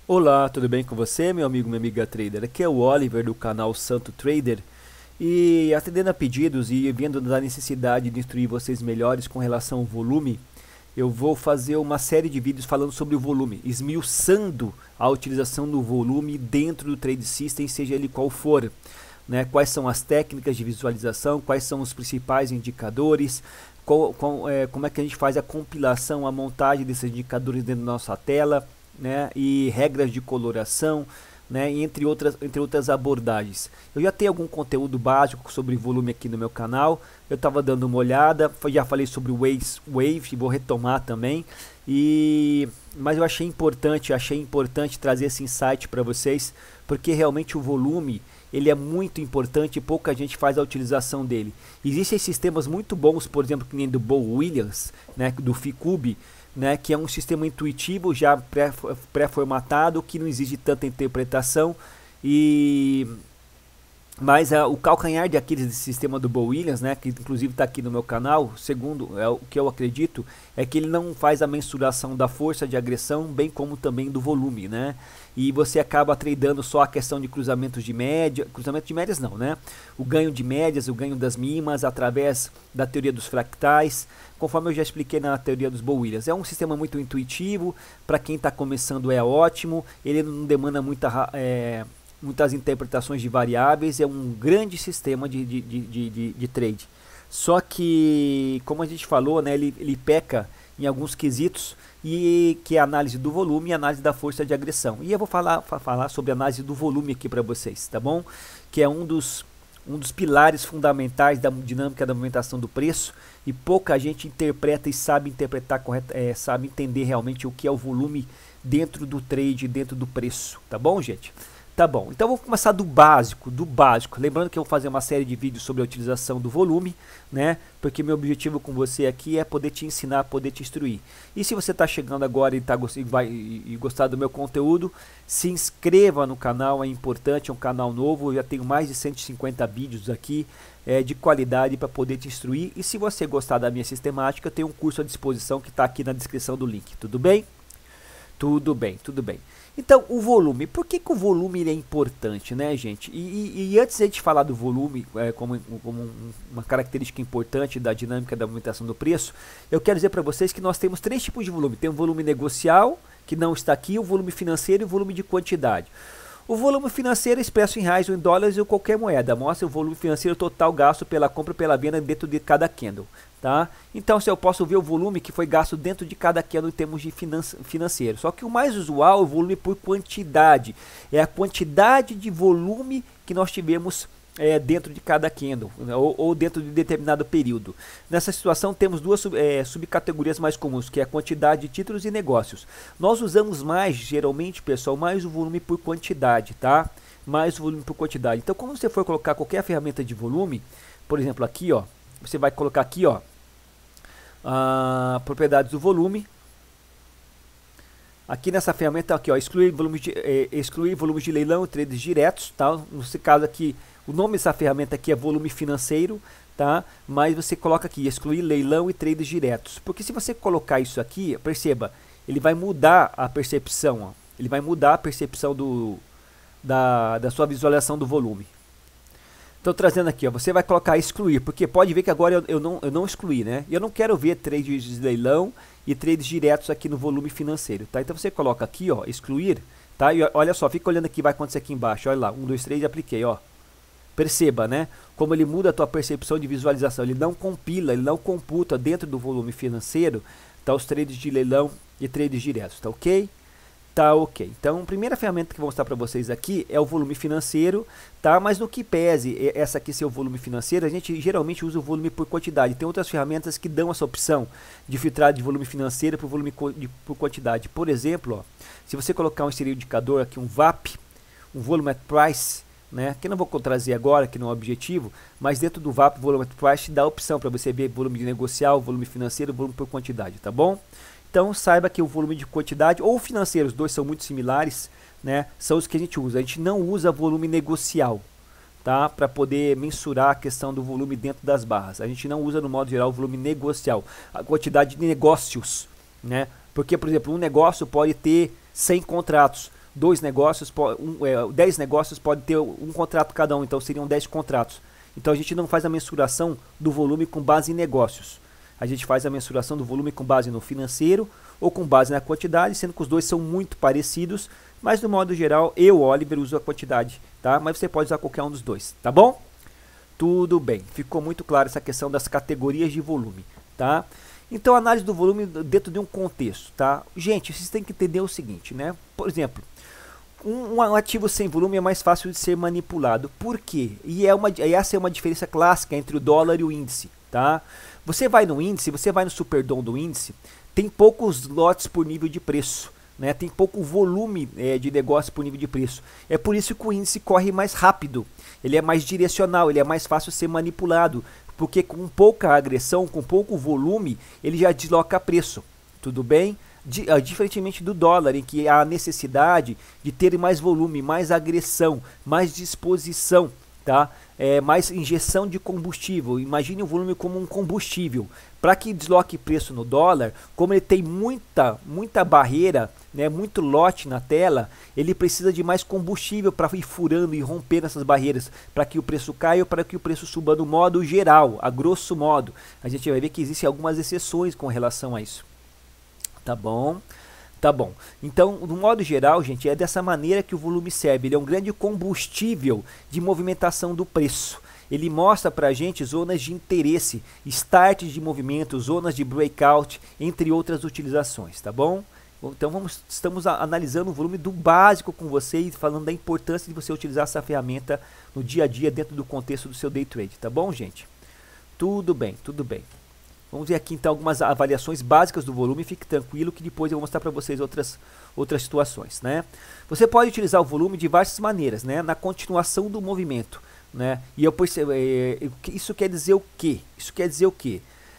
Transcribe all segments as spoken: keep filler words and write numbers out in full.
Olá, tudo bem com você, meu amigo, minha amiga trader? Aqui é o Oliver do canal Santo Trader e atendendo a pedidos e vendo da necessidade de instruir vocês melhores com relação ao volume, eu vou fazer uma série de vídeos falando sobre o volume, esmiuçando a utilização do volume dentro do Trade System, seja ele qual for. Né? Quais são as técnicas de visualização, quais são os principais indicadores, qual, qual, é, como é que a gente faz a compilação, a montagem desses indicadores dentro da nossa tela, né, e regras de coloração, né, entre outras, entre outras abordagens. Eu já tenho algum conteúdo básico sobre volume aqui no meu canal, eu estava dando uma olhada, já falei sobre o Waves, Wave, vou retomar também, e, mas eu achei importante, achei importante trazer esse insight para vocês, porque realmente o volume ele é muito importante e pouca gente faz a utilização dele. Existem sistemas muito bons, por exemplo, que nem do Bo Williams, né, do Ficube, né, que é um sistema intuitivo já pré-formatado, que não exige tanta interpretação, e mas a, o calcanhar de Aquiles desse sistema do Bo Williams, né, que inclusive está aqui no meu canal, segundo é o que eu acredito, é que ele não faz a mensuração da força de agressão, bem como também do volume, né, e você acaba tradando só a questão de cruzamentos de média, cruzamento de médias não, né, o ganho de médias, o ganho das mínimas através da teoria dos fractais, conforme eu já expliquei na teoria dos Bo Williams. É um sistema muito intuitivo, para quem está começando é ótimo, ele não demanda muita é, muitas interpretações de variáveis, é um grande sistema de, de, de, de, de trade. Só que, como a gente falou, né, ele, ele peca em alguns quesitos, e que é a análise do volume e a análise da força de agressão. E eu vou falar, falar sobre a análise do volume aqui para vocês, tá bom? Que é um dos, um dos pilares fundamentais da dinâmica da movimentação do preço, e pouca gente interpreta e sabe interpretar, correta, é, sabe entender realmente o que é o volume dentro do trade, dentro do preço, tá bom, gente? Tá bom, então vou começar do básico, do básico. Lembrando que eu vou fazer uma série de vídeos sobre a utilização do volume, né? Porque meu objetivo com você aqui é poder te ensinar, poder te instruir. E se você está chegando agora e, tá, e, vai, e, e gostar do meu conteúdo, se inscreva no canal, é importante, é um canal novo. Eu já tenho mais de cento e cinquenta vídeos aqui é, de qualidade para poder te instruir. E se você gostar da minha sistemática, eu tenho um curso à disposição que está aqui na descrição do link. Tudo bem? Tudo bem, tudo bem. Então, o volume, por que, que o volume ele é importante, né, gente? E, e, e antes de a gente falar do volume é, como, como uma característica importante da dinâmica da movimentação do preço, eu quero dizer para vocês que nós temos três tipos de volume. Tem o volume negocial, que não está aqui, o volume financeiro e o volume de quantidade. O volume financeiro é expresso em reais ou em dólares ou qualquer moeda. Mostra o volume financeiro total gasto pela compra e pela venda dentro de cada candle. Tá? Então, se eu posso ver o volume que foi gasto dentro de cada candle em termos de financeiro. Só que o mais usual é o volume por quantidade. É a quantidade de volume que nós tivemos é, dentro de cada candle, né? ou, ou dentro de determinado período. Nessa situação temos duas é, subcategorias mais comuns, que é a quantidade de títulos e negócios. Nós usamos mais, geralmente, pessoal, mais o volume por quantidade, tá? Mais o volume por quantidade. Então, quando você for colocar qualquer ferramenta de volume, por exemplo, aqui, ó, você vai colocar aqui, ó, a propriedades do volume. Aqui nessa ferramenta, aqui, ó, excluir volumes de, eh, excluir volumes de leilão e trades diretos, tá? Nesse caso aqui, o nome dessa ferramenta aqui é volume financeiro, tá? Mas você coloca aqui, excluir leilão e trades diretos. Porque se você colocar isso aqui, perceba, ele vai mudar a percepção, ó. Ele vai mudar a percepção do, da, da sua visualização do volume. Estou trazendo aqui, ó, você vai colocar excluir, porque pode ver que agora eu, eu, não, eu não excluí, né? Eu não quero ver trades de leilão e trades diretos aqui no volume financeiro, tá? Então você coloca aqui, ó, excluir, tá? E olha só, fica olhando aqui, vai acontecer aqui embaixo, olha lá, um, dois, três, apliquei, ó. Perceba, né? Como ele muda a tua percepção de visualização, ele não compila, ele não computa dentro do volume financeiro, tá? Os trades de leilão e trades diretos, tá ok? Tá ok. Então, a primeira ferramenta que eu vou mostrar para vocês aqui é o volume financeiro, tá? Mas no que pese essa aqui ser o volume financeiro, a gente geralmente usa o volume por quantidade. Tem outras ferramentas que dão essa opção de filtrar de volume financeiro para o volume de, por quantidade. Por exemplo, ó, se você colocar um indicador aqui, um V A P, um Volume at Price, né? Que eu não vou trazer agora, que não é o objetivo, mas dentro do V A P, Volume at Price, dá a opção para você ver volume de negocial, volume financeiro, volume por quantidade, tá bom? Então saiba que o volume de quantidade ou financeiro, os dois são muito similares, né? São os que a gente usa. A gente não usa volume negocial, tá? Para poder mensurar a questão do volume dentro das barras. A gente não usa no modo geral o volume negocial, a quantidade de negócios, né? Porque, por exemplo, um negócio pode ter cem contratos, dois negócios, um, é, dez negócios pode ter um contrato cada um, então seriam dez contratos. Então a gente não faz a mensuração do volume com base em negócios. A gente faz a mensuração do volume com base no financeiro ou com base na quantidade, sendo que os dois são muito parecidos, mas no modo geral eu, Oliver, uso a quantidade, tá? Mas você pode usar qualquer um dos dois, tá bom? Tudo bem, ficou muito claro essa questão das categorias de volume, tá? Então, análise do volume dentro de um contexto, tá? Gente, vocês têm que entender o seguinte, né? Por exemplo, um, um ativo sem volume é mais fácil de ser manipulado. Por quê? E, é uma, e essa é uma diferença clássica entre o dólar e o índice, tá? Você vai no índice, você vai no Superdom do índice, tem poucos lotes por nível de preço, né? Tem pouco volume é, de negócio por nível de preço. É por isso que o índice corre mais rápido, ele é mais direcional, ele é mais fácil de ser manipulado, porque com pouca agressão, com pouco volume, ele já desloca preço, tudo bem? Di, uh, diferentemente do dólar, em que há a necessidade de ter mais volume, mais agressão, mais disposição, tá? É, mais injeção de combustível. Imagine o volume como um combustível. Para que desloque preço no dólar, como ele tem muita, muita barreira, né, muito lote na tela, ele precisa de mais combustível para ir furando e rompendo essas barreiras, para que o preço caia ou para que o preço suba no modo geral, a grosso modo. A gente vai ver que existem algumas exceções com relação a isso. Tá bom? Tá bom. Então, no modo geral, gente, é dessa maneira que o volume serve. Ele é um grande combustível de movimentação do preço. Ele mostra para a gente zonas de interesse, starts de movimento, zonas de breakout, entre outras utilizações, tá bom? Então vamos, estamos a, analisando o volume do básico com você e falando da importância de você utilizar essa ferramenta no dia a dia dentro do contexto do seu day trade, tá bom, gente? Tudo bem, tudo bem. Vamos ver aqui então algumas avaliações básicas do volume, fique tranquilo que depois eu vou mostrar para vocês outras, outras situações, né? Você pode utilizar o volume de diversas maneiras, né? Na continuação do movimento, né? E eu percebo, é, isso quer dizer o quê? Isso quer dizer o quê?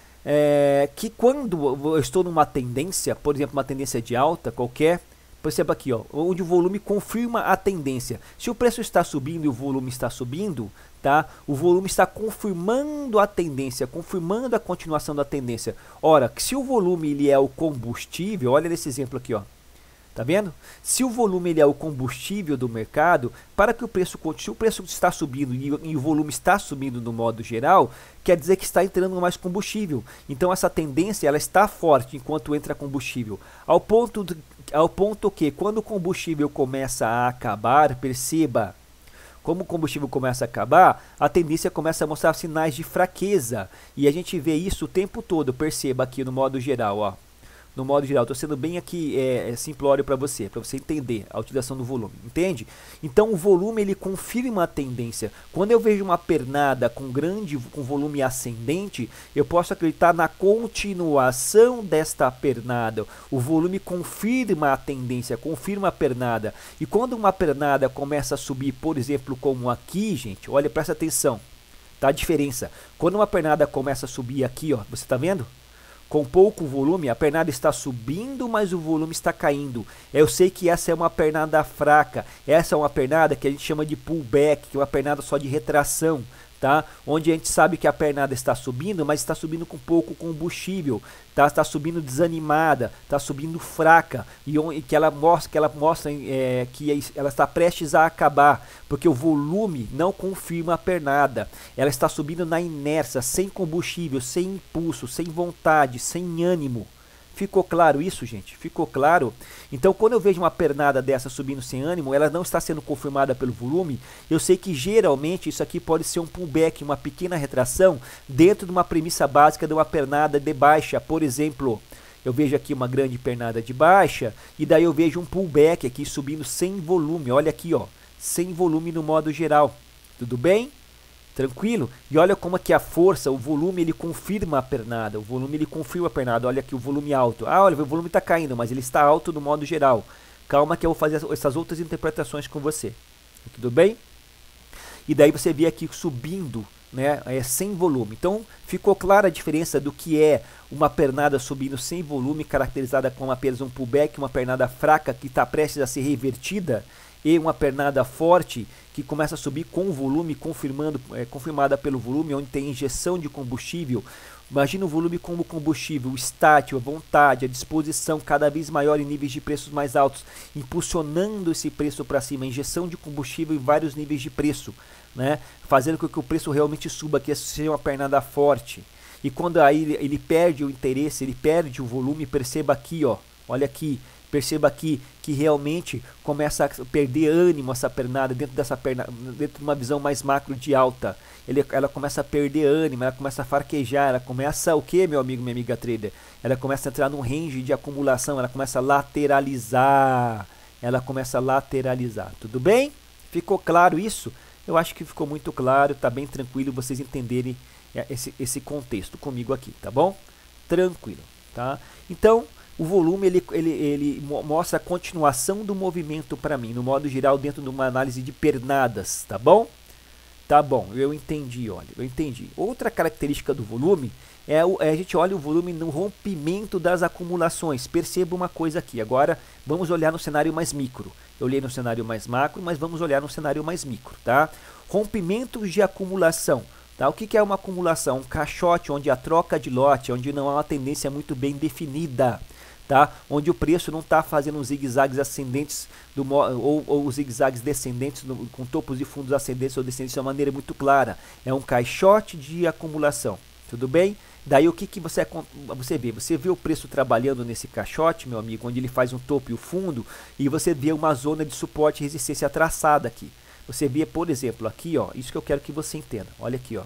É, que quando eu estou numa tendência, por exemplo, uma tendência de alta qualquer, perceba aqui, ó, onde o volume confirma a tendência. Se o preço está subindo e o volume está subindo, tá? O volume está confirmando a tendência, confirmando a continuação da tendência. Ora, se o volume ele é o combustível, olha nesse exemplo aqui, ó. Tá vendo? Se o volume ele é o combustível do mercado, para que o preço, se o preço está subindo e, e o volume está subindo no modo geral, quer dizer que está entrando mais combustível. Então essa tendência ela está forte enquanto entra combustível. Ao ponto, do, ao ponto que quando o combustível começa a acabar, perceba, como o combustível começa a acabar, a tendência começa a mostrar sinais de fraqueza. E a gente vê isso o tempo todo, perceba aqui no modo geral, ó. No modo geral, estou sendo bem aqui é, simplório para você, para você entender a utilização do volume, entende? Então o volume ele confirma a tendência. Quando eu vejo uma pernada com grande, com volume ascendente, eu posso acreditar na continuação desta pernada. O volume confirma a tendência, confirma a pernada. E quando uma pernada começa a subir, por exemplo, como aqui, gente, olha, presta atenção, tá a diferença. Quando uma pernada começa a subir aqui, ó, você está vendo? Com pouco volume, a pernada está subindo, mas o volume está caindo. Eu sei que essa é uma pernada fraca. Essa é uma pernada que a gente chama de pullback, que é uma pernada só de retração, tá? Onde a gente sabe que a pernada está subindo, mas está subindo com pouco combustível, tá? Está subindo desanimada, está subindo fraca e onde, que ela mostra que ela mostra é, que ela está prestes a acabar, porque o volume não confirma a pernada. Ela está subindo na inércia, sem combustível, sem impulso, sem vontade, sem ânimo. Ficou claro isso, gente? Ficou claro? Então, quando eu vejo uma pernada dessa subindo sem ânimo, ela não está sendo confirmada pelo volume, eu sei que geralmente isso aqui pode ser um pullback, uma pequena retração, dentro de uma premissa básica de uma pernada de baixa. Por exemplo, eu vejo aqui uma grande pernada de baixa, e daí eu vejo um pullback aqui subindo sem volume. Olha aqui, ó, sem volume no modo geral. Tudo bem? Tranquilo? E olha como aqui a força, o volume ele confirma a pernada, o volume ele confirma a pernada. Olha aqui o volume alto. Ah, olha, o volume está caindo, mas ele está alto no modo geral. Calma que eu vou fazer essas outras interpretações com você. Tudo bem? E daí você vê aqui subindo, né, é, sem volume. Então ficou clara a diferença do que é uma pernada subindo sem volume, caracterizada como apenas um pullback, uma pernada fraca que está prestes a ser revertida, e uma pernada forte que começa a subir com o volume, confirmando, é, confirmada pelo volume, onde tem injeção de combustível. Imagina o volume como combustível, o estático, a vontade, a disposição cada vez maior em níveis de preços mais altos, impulsionando esse preço para cima, injeção de combustível em vários níveis de preço, né? Fazendo com que o preço realmente suba, que seja uma pernada forte. E quando aí ele, ele perde o interesse, ele perde o volume, perceba aqui, ó, olha aqui, perceba aqui que realmente começa a perder ânimo essa pernada dentro dessa perna, dentro de uma visão mais macro de alta. Ele, ela começa a perder ânimo, ela começa a farquejar, ela começa o que, meu amigo, minha amiga trader? Ela começa a entrar num range de acumulação, ela começa a lateralizar, ela começa a lateralizar, tudo bem? Ficou claro isso? Eu acho que ficou muito claro, tá bem tranquilo vocês entenderem esse, esse contexto comigo aqui, tá bom? Tranquilo, tá? Então, o volume ele, ele, ele mostra a continuação do movimento para mim, no modo geral, dentro de uma análise de pernadas, tá bom? Tá bom, eu entendi, olha, eu entendi. Outra característica do volume é, o, é a gente olha o volume no rompimento das acumulações. Perceba uma coisa aqui, agora vamos olhar no cenário mais micro. Eu olhei no cenário mais macro, mas vamos olhar no cenário mais micro, tá? Rompimentos de acumulação. Tá? O que, que é uma acumulação? Um caixote onde a troca de lote, onde não há uma tendência muito bem definida. Tá? Onde o preço não está fazendo os zigue-zagues ascendentes do, ou, ou os zigue-zagues descendentes no, com topos e fundos ascendentes ou descendentes de uma maneira muito clara. É um caixote de acumulação, tudo bem? Daí o que, que você, você vê? Você vê o preço trabalhando nesse caixote, meu amigo, onde ele faz um topo e o fundo, e você vê uma zona de suporte e resistência traçada aqui. Você vê, por exemplo, aqui, ó, isso que eu quero que você entenda. Olha aqui, ó.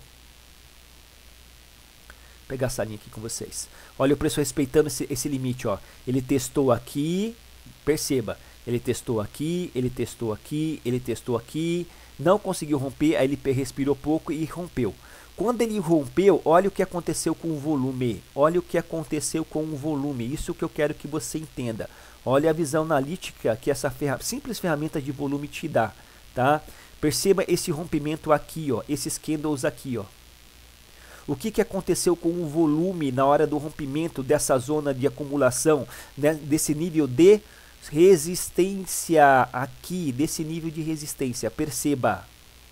Pegar essa linha aqui com vocês. Olha o preço respeitando esse, esse limite, ó. Ele testou aqui, perceba, ele testou aqui, ele testou aqui, ele testou aqui, não conseguiu romper, aí ele respirou pouco e rompeu. Quando ele rompeu, olha o que aconteceu com o volume, olha o que aconteceu com o volume, isso que eu quero que você entenda. Olha a visão analítica que essa ferra simples ferramenta de volume te dá, tá? Perceba esse rompimento aqui, ó, esses candles aqui, ó. O que, que aconteceu com o volume na hora do rompimento dessa zona de acumulação, né, desse nível de resistência aqui, desse nível de resistência? Perceba,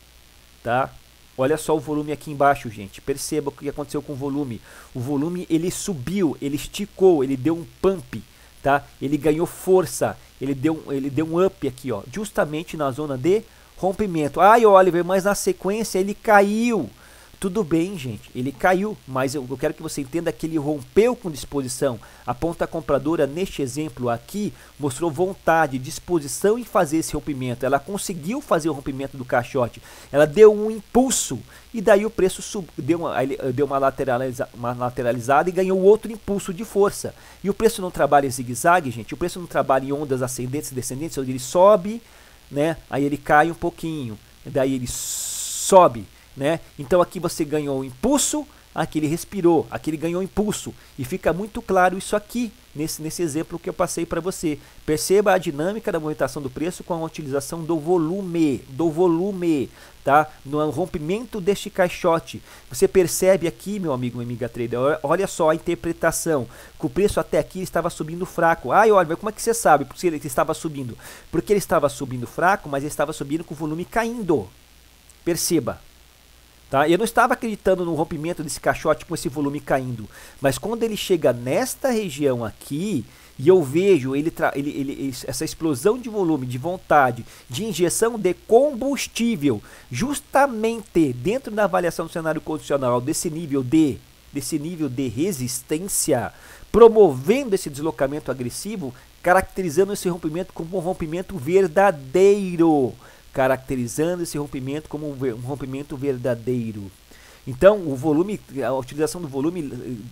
tá? Olha só o volume aqui embaixo, gente. Perceba o que aconteceu com o volume. O volume ele subiu, ele esticou, ele deu um pump, tá? Ele ganhou força, ele deu, ele deu um up aqui, ó, justamente na zona de rompimento. Ai, Oliver, mas na sequência ele caiu. Tudo bem, gente, ele caiu, mas eu, eu quero que você entenda que ele rompeu com disposição. A ponta compradora, neste exemplo aqui, mostrou vontade, disposição em fazer esse rompimento. Ela conseguiu fazer o rompimento do caixote, ela deu um impulso, e daí o preço sub, deu, uma, deu uma, lateraliza, uma lateralizada e ganhou outro impulso de força. E o preço não trabalha em zigue-zague, gente, o preço não trabalha em ondas ascendentes e descendentes, onde ele sobe, né, aí ele cai um pouquinho, daí ele sobe. Né? Então aqui você ganhou o impulso, aqui ele respirou, aqui ele ganhou impulso. E fica muito claro isso aqui, nesse, nesse exemplo que eu passei para você. Perceba a dinâmica da movimentação do preço com a utilização do volume, do volume, tá? No rompimento deste caixote. Você percebe aqui, meu amigo, minha amiga trader, olha só a interpretação, que o preço até aqui estava subindo fraco. Ai, olha, como é que você sabe porque ele estava subindo? Porque ele estava subindo fraco, mas ele estava subindo com o volume caindo. Perceba. Tá? Eu não estava acreditando no rompimento desse caixote com esse volume caindo, mas quando ele chega nesta região aqui e eu vejo ele, ele, ele, essa explosão de volume, de vontade, de injeção de combustível, justamente dentro da avaliação do cenário condicional desse nível de, desse nível de resistência, promovendo esse deslocamento agressivo, caracterizando esse rompimento como um rompimento verdadeiro. Caracterizando esse rompimento como um rompimento verdadeiro. Então, o volume, a utilização do volume,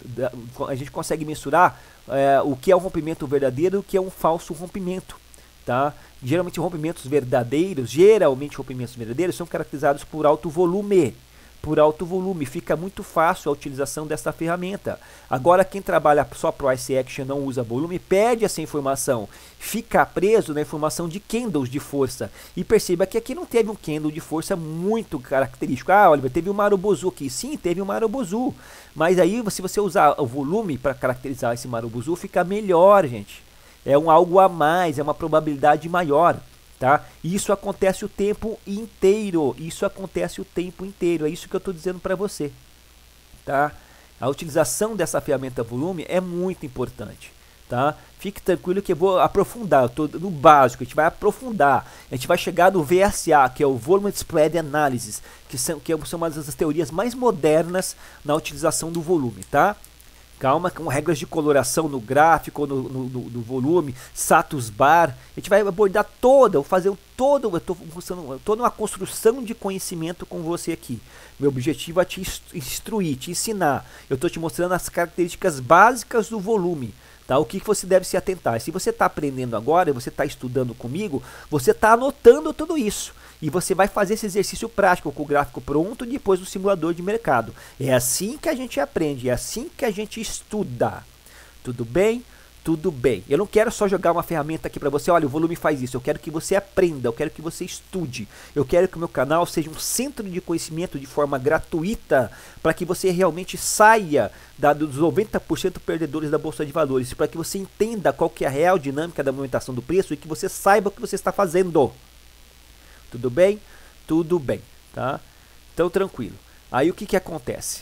a gente consegue mensurar é, o que é um rompimento verdadeiro e o que é um falso rompimento. Tá? Geralmente, rompimentos verdadeiros, geralmente rompimentos verdadeiros são caracterizados por alto volume. Por alto volume, fica muito fácil a utilização dessa ferramenta. Agora, quem trabalha só price action não usa volume, perde essa informação, fica preso na informação de candles de força. E perceba que aqui não teve um candle de força muito característico. Ah, Oliver, teve um Marubozu aqui. Sim, teve um Marubozu. Mas aí, se você usar o volume para caracterizar esse Marubozu, fica melhor, gente. É um algo a mais, é uma probabilidade maior. Tá? Isso acontece o tempo inteiro, isso acontece o tempo inteiro, é isso que eu estou dizendo para você, tá? A utilização dessa ferramenta volume é muito importante, tá? Fique tranquilo que eu vou aprofundar, eu tô no básico, a gente vai aprofundar. A gente vai chegar no V S A, que é o Volume Spread Analysis, que são, que são uma das teorias mais modernas na utilização do volume, tá? Calma, com regras de coloração no gráfico, no, no, no, no volume, status bar. A gente vai abordar toda, eu vou fazer todo, eu estou toda uma construção de conhecimento com você aqui. Meu objetivo é te instruir, te ensinar. Eu estou te mostrando as características básicas do volume. Tá? O que você deve se atentar. Se você está aprendendo agora, você está estudando comigo, você está anotando tudo isso. E você vai fazer esse exercício prático com o gráfico pronto depois do simulador de mercado. É assim que a gente aprende, é assim que a gente estuda. Tudo bem? Tudo bem. Eu não quero só jogar uma ferramenta aqui para você, olha, o volume faz isso. Eu quero que você aprenda, eu quero que você estude. Eu quero que o meu canal seja um centro de conhecimento de forma gratuita, para que você realmente saia da, dos noventa por cento perdedores da Bolsa de Valores, para que você entenda qual que é a real dinâmica da movimentação do preço e que você saiba o que você está fazendo. Tudo bem? Tudo bem, tá? Então, tranquilo. Aí, o que que acontece?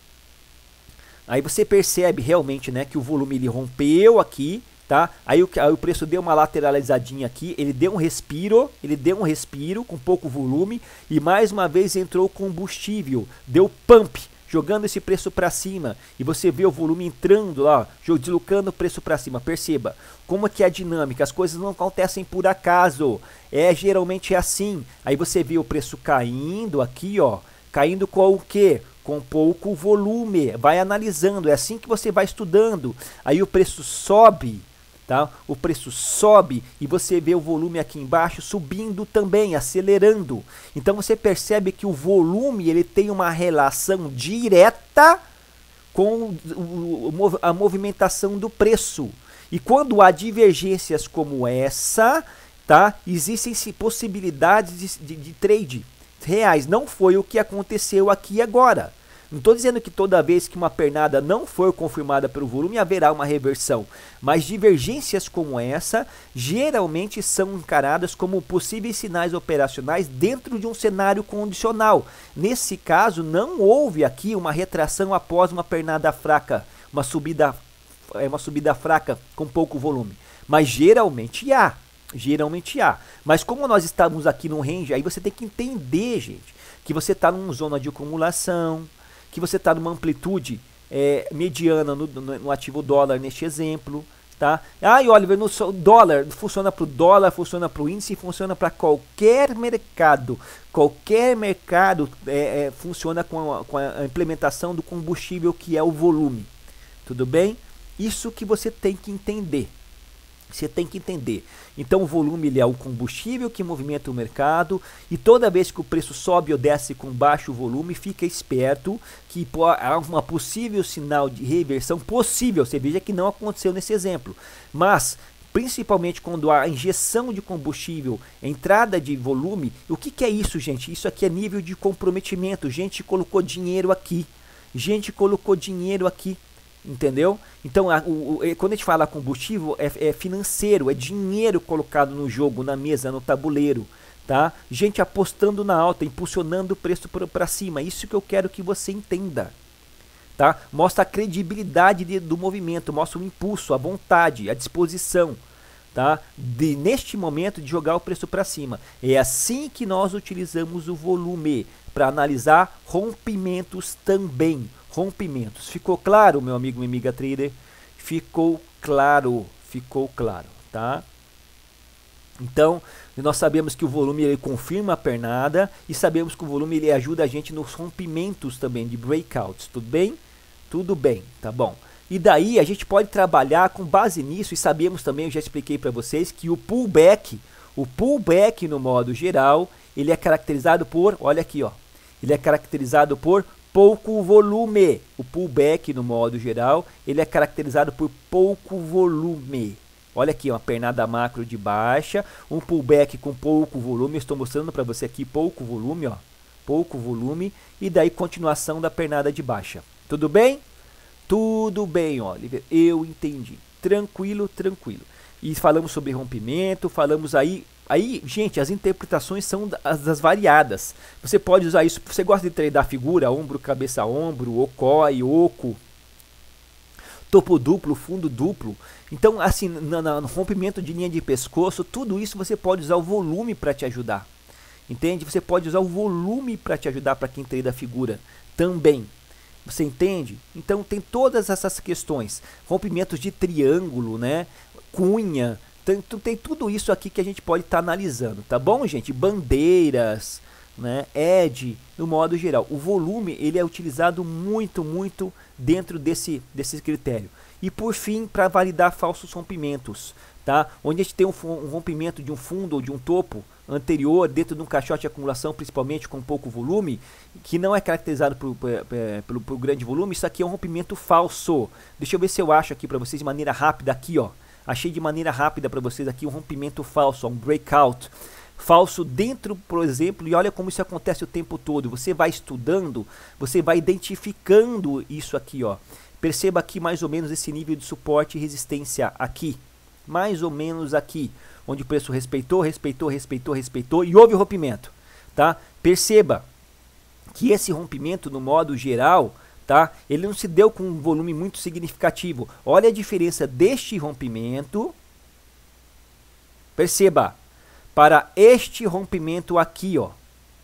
Aí você percebe realmente, né, que o volume ele rompeu aqui, tá? Aí o, aí o preço deu uma lateralizadinha aqui, ele deu um respiro, ele deu um respiro com pouco volume e mais uma vez entrou combustível, deu pump, jogando esse preço para cima, e você vê o volume entrando lá, deslocando o preço para cima. Perceba como é que é a dinâmica, as coisas não acontecem por acaso, é geralmente é assim. Aí você vê o preço caindo aqui, ó, caindo com o quê? Com pouco volume, vai analisando, é assim que você vai estudando. Aí o preço sobe, tá? O preço sobe e você vê o volume aqui embaixo subindo também, acelerando. Então você percebe que o volume ele tem uma relação direta com a movimentação do preço. E quando há divergências como essa, tá? Existem possibilidades de, de, de trade reais. Não foi o que aconteceu aqui agora. Não estou dizendo que toda vez que uma pernada não for confirmada pelo volume haverá uma reversão, mas divergências como essa geralmente são encaradas como possíveis sinais operacionais dentro de um cenário condicional. Nesse caso, não houve aqui uma retração após uma pernada fraca, uma subida, uma subida fraca com pouco volume, mas geralmente há. Geralmente há. Mas como nós estamos aqui num range, aí você tem que entender, gente, que você está numa zona de acumulação, que você está numa amplitude é, mediana no, no, no ativo dólar neste exemplo, tá? Ah, e Oliver, no dólar, funciona para o dólar, funciona para o índice, funciona para qualquer mercado. Qualquer mercado é, é, funciona com a, com a implementação do combustível que é o volume. Tudo bem? Isso que você tem que entender. Você tem que entender. Então o volume ele é o combustível que movimenta o mercado, e toda vez que o preço sobe ou desce com baixo volume, fica esperto que há uma possível sinal de reversão possível. Você veja que não aconteceu nesse exemplo, mas principalmente quando há injeção de combustível, entrada de volume. O que, que é isso, gente? Isso aqui é nível de comprometimento. Gente colocou dinheiro aqui. Gente colocou dinheiro aqui. Entendeu? Então, a, o, o, quando a gente fala combustível, é, é financeiro, é dinheiro colocado no jogo, na mesa, no tabuleiro, tá? Gente apostando na alta, impulsionando o preço para cima. Isso que eu quero que você entenda, tá? Mostra a credibilidade de, do movimento, mostra o impulso, a vontade, a disposição, tá? De, neste momento, de jogar o preço para cima. É assim que nós utilizamos o volume para analisar rompimentos também. Rompimentos. Ficou claro, meu amigo e amiga trader? Ficou claro, ficou claro, tá? Então, nós sabemos que o volume ele confirma a pernada e sabemos que o volume ele ajuda a gente nos rompimentos também de breakouts, tudo bem? Tudo bem, tá bom. E daí a gente pode trabalhar com base nisso, e sabemos também, eu já expliquei para vocês, que o pullback, o pullback no modo geral, ele é caracterizado por, olha aqui, ó, ele é caracterizado por pouco volume. O pullback no modo geral, ele é caracterizado por pouco volume. Olha aqui, uma pernada macro de baixa, um pullback com pouco volume. Eu estou mostrando para você aqui pouco volume, ó, pouco volume, e daí continuação da pernada de baixa. Tudo bem? Tudo bem, Oliver. Eu entendi. Tranquilo, tranquilo. E falamos sobre rompimento, falamos aí Aí, gente, as interpretações são das, das variadas. Você pode usar isso, você gosta de tradar figura, ombro, cabeça, ombro, okoi, oco, topo duplo, fundo duplo. Então, assim, no, no rompimento de linha de pescoço, tudo isso você pode usar o volume para te ajudar. Entende? Você pode usar o volume para te ajudar para quem trade a figura também. Você entende? Então tem todas essas questões. Rompimentos de triângulo, né? Cunha. Tem, tem tudo isso aqui que a gente pode estar tá analisando, tá bom, gente? Bandeiras, né? Edge, no modo geral. O volume, ele é utilizado muito, muito dentro desse, desse critério. E por fim, para validar falsos rompimentos, tá? Onde a gente tem um, um rompimento de um fundo ou de um topo anterior dentro de um caixote de acumulação, principalmente com pouco volume, que não é caracterizado por, por, por, por grande volume, isso aqui é um rompimento falso. Deixa eu ver se eu acho aqui para vocês de maneira rápida aqui, ó. Achei de maneira rápida para vocês aqui um rompimento falso, um breakout falso dentro, por exemplo, e olha como isso acontece o tempo todo. Você vai estudando, você vai identificando isso aqui, ó. Perceba aqui mais ou menos esse nível de suporte e resistência aqui, mais ou menos aqui, onde o preço respeitou, respeitou, respeitou, respeitou e houve o rompimento, tá? Perceba que esse rompimento, no modo geral, tá? Ele não se deu com um volume muito significativo. Olha a diferença deste rompimento, perceba, para este rompimento aqui, ó.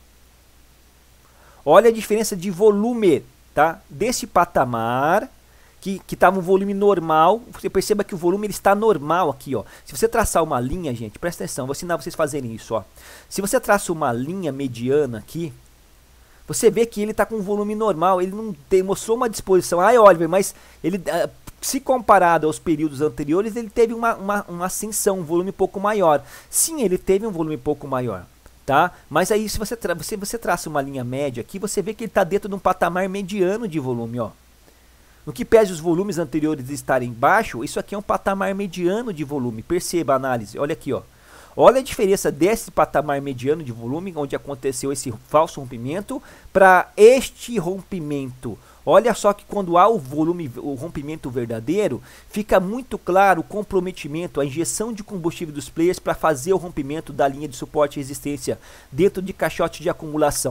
Olha a diferença de volume, tá? Desse patamar que estava um volume normal, você perceba que o volume ele está normal aqui, ó. Se você traçar uma linha, gente, presta atenção, vou ensinar vocês a fazerem isso, ó. Se você traça uma linha mediana aqui, você vê que ele está com um volume normal, ele não tem, mostrou uma disposição. Ai, Oliver, mas ele, se comparado aos períodos anteriores, ele teve uma, uma, uma ascensão, um volume um pouco maior. Sim, ele teve um volume um pouco maior, tá? Mas aí, se você, tra você, você traça uma linha média aqui, você vê que ele está dentro de um patamar mediano de volume, ó. No que pese os volumes anteriores estarem baixos, isso aqui é um patamar mediano de volume. Perceba a análise, olha aqui, ó. Olha a diferença desse patamar mediano de volume, onde aconteceu esse falso rompimento, para este rompimento. Olha só que quando há o volume, o rompimento verdadeiro, fica muito claro o comprometimento, a injeção de combustível dos players para fazer o rompimento da linha de suporte e resistência dentro de caixote de acumulação.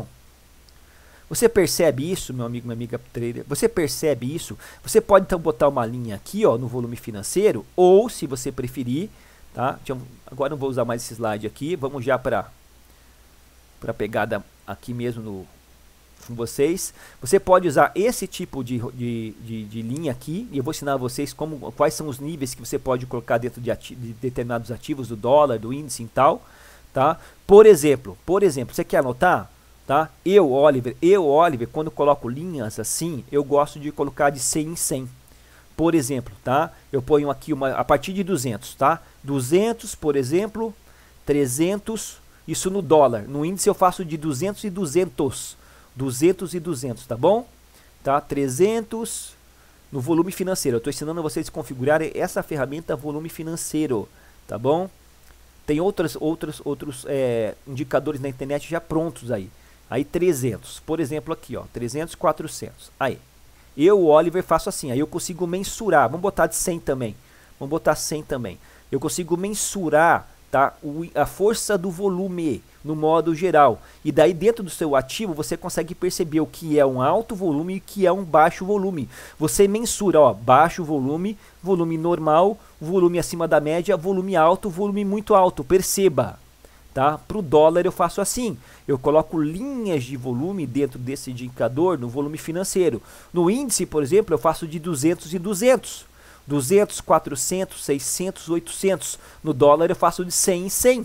Você percebe isso, meu amigo, minha amiga trader? Você percebe isso? Você pode então botar uma linha aqui, ó, no volume financeiro, ou se você preferir, tá? Agora não vou usar mais esse slide aqui, vamos já para para a pegada aqui mesmo no, com vocês. Você pode usar esse tipo de, de, de, de linha aqui, e eu vou ensinar a vocês como, quais são os níveis que você pode colocar dentro de, ati de determinados ativos, do dólar, do índice e tal, tá? Por exemplo, por exemplo, você quer anotar? Tá? Eu, Oliver, eu, Oliver, quando coloco linhas assim, eu gosto de colocar de cem em cem. Por exemplo, tá? Eu ponho aqui uma, a partir de duzentos, tá? duzentos, por exemplo, trezentos, isso no dólar. No índice eu faço de duzentos e duzentos. duzentos e duzentos, tá bom? Tá? trezentos no volume financeiro. Eu estou ensinando a vocês a configurarem essa ferramenta volume financeiro, tá bom? Tem outros, outros, outros é, indicadores na internet já prontos aí. Aí trezentos, por exemplo aqui, ó, trezentos, quatrocentos. Aí, eu, Oliver, faço assim, aí eu consigo mensurar, vamos botar de cem também. Vamos botar cem também. Eu consigo mensurar, tá, o, a força do volume no modo geral. E daí dentro do seu ativo você consegue perceber o que é um alto volume e o que é um baixo volume. Você mensura, ó, baixo volume, volume normal, volume acima da média, volume alto, volume muito alto. Perceba. Tá? Para o dólar eu faço assim, eu coloco linhas de volume dentro desse indicador no volume financeiro. No índice, por exemplo, eu faço de duzentos e duzentos, duzentos, quatrocentos, seiscentos, oitocentos. No dólar eu faço de cem em cem,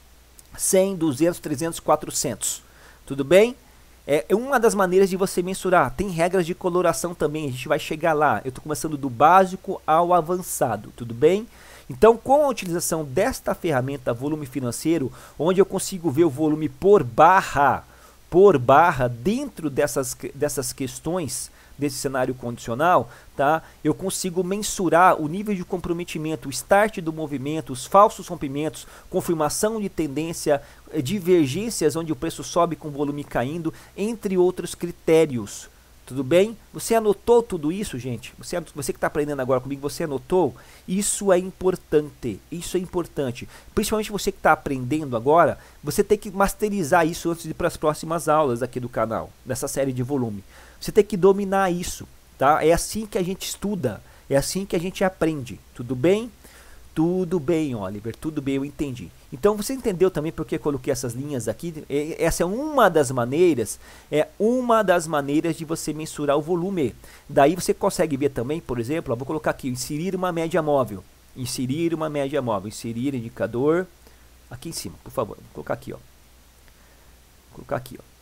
cem, duzentos, trezentos, quatrocentos. Tudo bem? É uma das maneiras de você mensurar. Tem regras de coloração também, a gente vai chegar lá. Eu estou começando do básico ao avançado, tudo bem? Então, com a utilização desta ferramenta volume financeiro, onde eu consigo ver o volume por barra, por barra, dentro dessas, dessas questões, desse cenário condicional, tá? Eu consigo mensurar o nível de comprometimento, o start do movimento, os falsos rompimentos, confirmação de tendência, divergências onde o preço sobe com o volume caindo, entre outros critérios. Tudo bem? Você anotou tudo isso, gente? Você, você que está aprendendo agora comigo, você anotou? Isso é importante. Isso é importante. Principalmente você que está aprendendo agora, você tem que masterizar isso antes de ir para as próximas aulas aqui do canal, dessa série de volume. Você tem que dominar isso, tá? É assim que a gente estuda, é assim que a gente aprende. Tudo bem? Tudo bem, Oliver, tudo bem, eu entendi. Então você entendeu também porque eu coloquei essas linhas aqui? Essa é uma das maneiras, é uma das maneiras de você mensurar o volume. Daí você consegue ver também, por exemplo, ó, vou colocar aqui, inserir uma média móvel. Inserir uma média móvel, inserir indicador, aqui em cima, por favor, vou colocar aqui, ó. Vou colocar aqui, ó.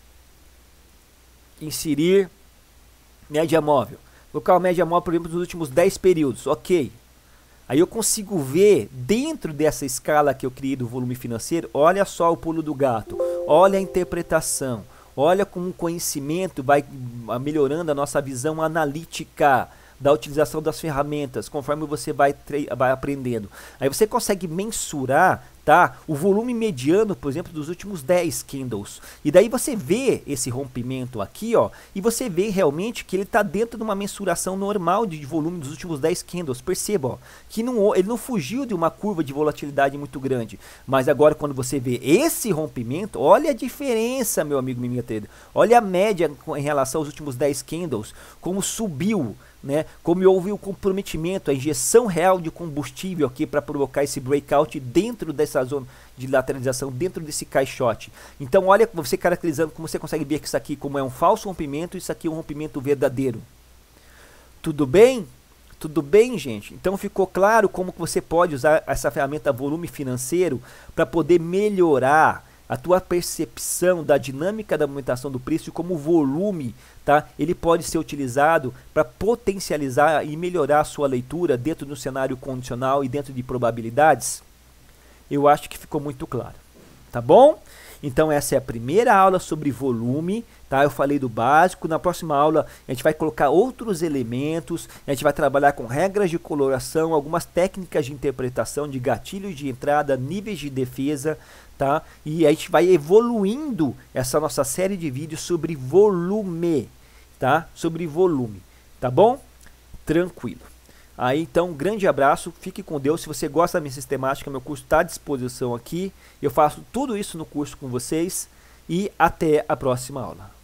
Inserir média móvel. Vou colocar a média móvel, por exemplo, dos últimos dez períodos, ok. Aí eu consigo ver, dentro dessa escala que eu criei do volume financeiro, olha só o pulo do gato, olha a interpretação, olha como o conhecimento vai melhorando a nossa visão analítica da utilização das ferramentas, conforme você vai, vai aprendendo. Aí você consegue mensurar, tá, o volume mediano, por exemplo, dos últimos dez candles. E daí você vê esse rompimento aqui, ó, e você vê realmente que ele está dentro de uma mensuração normal de volume dos últimos dez candles. Perceba, ó, que não, ele não fugiu de uma curva de volatilidade muito grande. Mas agora quando você vê esse rompimento, olha a diferença, meu amigo, minha trader. Olha a média em relação aos últimos dez candles, como subiu. Né? Como houve o comprometimento, a injeção real de combustível aqui para provocar esse breakout dentro dessa zona de lateralização, dentro desse caixote. Então olha você caracterizando como você consegue ver que isso aqui como é um falso rompimento, isso aqui é um rompimento verdadeiro. Tudo bem? Tudo bem, gente? Então ficou claro como que você pode usar essa ferramenta volume financeiro para poder melhorar a tua percepção da dinâmica da movimentação do preço e como o volume, tá? Ele pode ser utilizado para potencializar e melhorar a sua leitura dentro do cenário condicional e dentro de probabilidades. Eu acho que ficou muito claro, tá bom? Então essa é a primeira aula sobre volume, tá? Eu falei do básico. Na próxima aula a gente vai colocar outros elementos, a gente vai trabalhar com regras de coloração, algumas técnicas de interpretação, de gatilhos de entrada, níveis de defesa, tá? E a gente vai evoluindo essa nossa série de vídeos sobre volume, tá? Sobre volume, tá bom? Tranquilo. Aí então, um grande abraço, fique com Deus. Se você gosta da minha sistemática, meu curso está à disposição aqui. Eu faço tudo isso no curso com vocês e até a próxima aula.